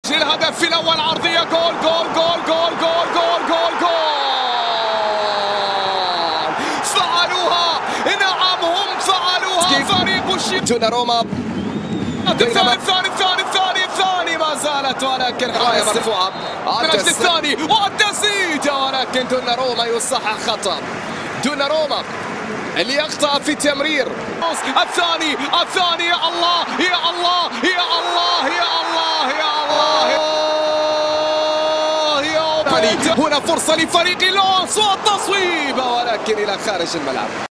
الهدف الأول عرضية جول جول جول جول جول جول جول جول فعلوها، نعم هم فعلوها فريق دوناروما. الثاني ما زالت، ولكن راية مرفوعة من أجل الثاني والتسديد، ولكن دوناروما يصحح خطأ. دوناروما اللي أخطأ في تمرير الثاني يا الله يا الله يا الله يا الله يا الله يا الله. هنا فرصة لفريق لونس والتصويب، ولكن إلى خارج الملعب.